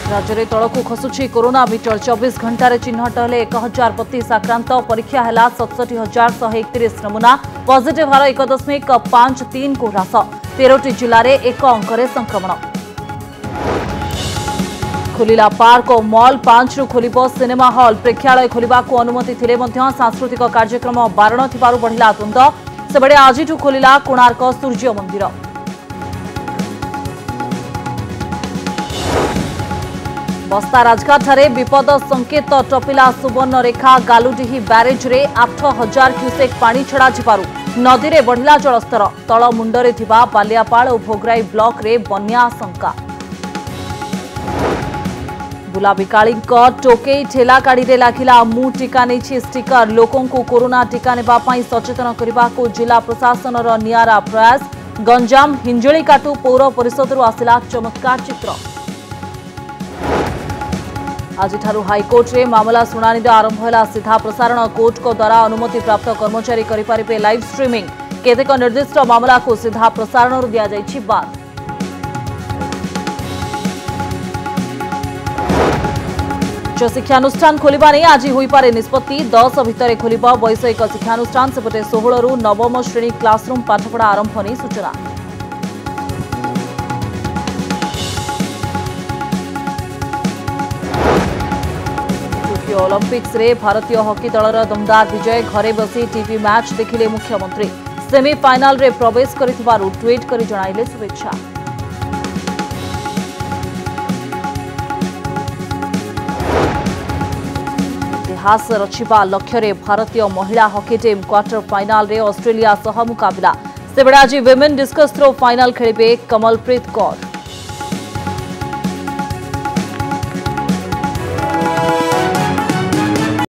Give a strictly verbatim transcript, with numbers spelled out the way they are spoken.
राज्य में तलकू खसुची corona metre चौबीस घंटे चिन्हट हेले एक हजार बतीस आक्रांत परीक्षा है सतसठी हजार शहे एकतीस नमूना पॉजिटिव हार एक दशमिक पांच तीन को ह्रास तेरह जिले में एक अंकरे संक्रमण खोलिला पार्क और मॉल पांच रु खोलिबो सिनेमा हॉल प्रेक्षालय खोलिबा को अनुमति थिले मध्य सांस्कृतिक कार्यक्रम बारण थिबारु बढ़िला द्वंद्व सेबडे आजिठु खोलिला कोणार्क सूर्य मंदिर बस्ता राजघाट ठारे विपद संकेत टपिला सुवर्णरेखा गालुडीही ब्यारेज रे आठ हजार क्यूसेक पानी छड़ा जिबारु नदी रे बढ़िला जलस्तर तल मुंडरे थिबा बालियापाल और भोगराई ब्लॉक रे बन्या आशंका बुलाबिकाली टोकई ठेला गाड़ी रे लागिला मु टीका नहीं स्टिकर लोकों को कोरोना टीका नेबा पई सचेतन करबा को जिला प्रशासन रो नियारा प्रयास गंजाम हिंजळी काटू पौर परिषद रु आसिला चमत्कार चित्र आज हाईकोर्ट रे मामला शुणाणी आरंभ है सीधा प्रसारण कोर्ट को द्वारा अनुमति प्राप्त कर्मचारी करें लाइव स्ट्रीमिंग केतेक निर्दिष्ट मामला को सीधा प्रसारण दि जाइछि बाद उच्च शिक्षानुष्ठान खोलिबा नहीं आज होई पारे निष्पत्ति दस भितर खोलिबा वैषयिक शिक्षानुष्ठान सेपटे सोलह रु नवम श्रेणी क्लासरूम पाठपढ़ा आरंभ नहीं सूचना ओलंपिक्स रे भारतीय हॉकी दलर दमदार विजय घरे बसी टीवी मैच देखिले मुख्यमंत्री सेमीफाइनल रे प्रवेश करिथिबारु ट्वीट करी जणाइले शुभेच्छा इतिहास रचिबा लक्ष्य रे भारतीय महिला हॉकी टीम क्वार्टर फाइनल रे ऑस्ट्रेलिया सह मुकाबला सेबडे आज विमेन डिस्कस थ्रो फाइनल खेलिबे कमलप्रीत कौर।